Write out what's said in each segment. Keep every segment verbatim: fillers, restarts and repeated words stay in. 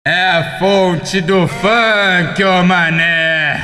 É a fonte do funk, ô mané.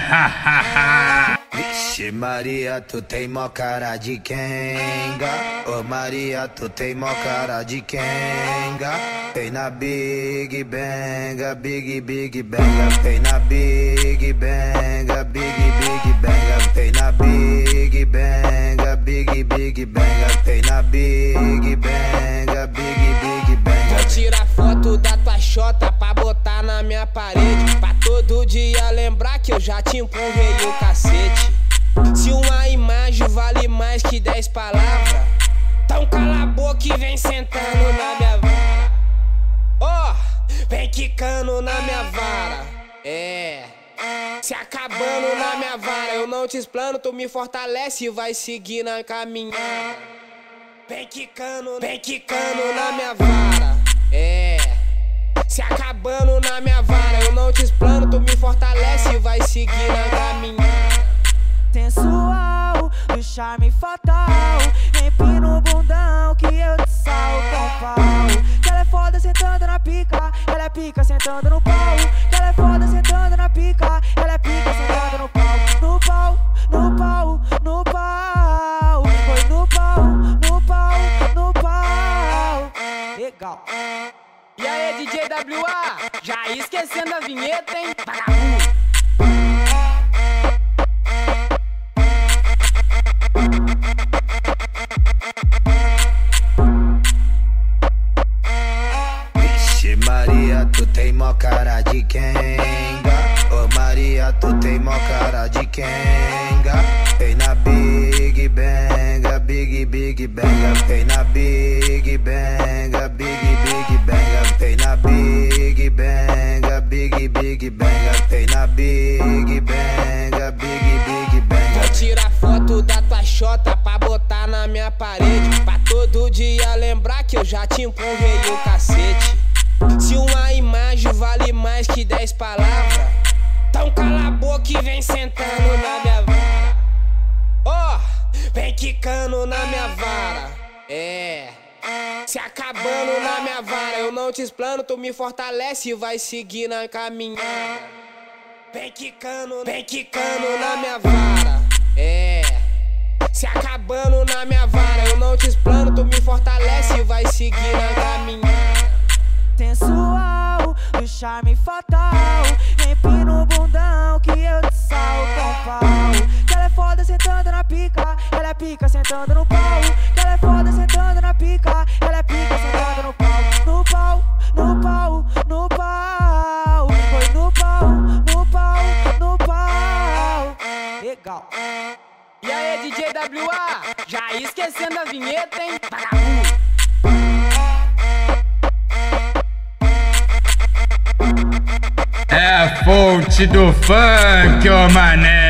Vixe Maria, tu tem mó cara de quenga. Ô Maria, tu tem mó cara de quenga. Tem na Big Banga, Big Big Banga. Tem na Big Banga, Big Big Banga. Tem na Big Banga, Big Big Banga. Tem na Big Banga, Big Big Banga. Vou tirar foto da tua xota pra botar na minha parede, pra todo dia lembrar que eu já te empurrei o cacete. Se uma imagem vale mais que dez palavras, então cala a boca e vem sentando na minha vara. Ó, oh, vem quicando na minha vara. É, se acabando na minha vara. Eu não te explano, tu me fortalece e vai seguir na caminhada. Vem quicando, vem quicando na minha vara. É, se acabando na minha vara. Eu não te explano, tu me fortalece e vai seguir na caminhada. Sensual, do charme fatal, empina o bundão que eu te salvo com pau. Que ela é foda sentando na pica, ela é pica sentando no pau. Que ela é foda sentando na pica, ela é pica sentando no pau. No pau, no pau, no pau. Foi no pau, no pau, no pau. Legal. E aí, D J W A, já esquecendo a vinheta, hein? Vagabundo. Vixe Maria, tu tem mó cara de quenga. Ô Maria, tu tem mó cara de quenga. Tem na Big Banga, Big Big Banga. Tem na Big Banga, Big Big Banga. Tem na Big Banga, Big Big Banga. Tem na Big Banga, Big Big Banga. Vou tirar foto da tua xota pra botar na minha parede, pra todo dia lembrar que eu já te empurrei o cacete. Se uma imagem vale mais que dez palavras, então cala a boca e vem sentando na minha vara. Ó, oh, vem quicando na minha vara. É, se acabando na minha vara. Eu não te explano, tu me fortalece e vai seguir na caminhada. Vem quicando, vem quicando na minha vara. É, se acabando na minha vara. Eu não te explano, tu me fortalece e vai seguir na caminhada. Sensual, do charme fatal, empina o bundão que eu te salvo com pau. Que ela é foda sentando na pica, ela é pica sentando no pau. Que ela é foda sentando na pica, ela é pica sentando no pau. No pau, no pau, no pau. Foi no pau, no pau, no pau. Legal. E aí, D J W A, já esquecendo a vinheta, hein? Vagabundo. É a fonte do funk, ô mané.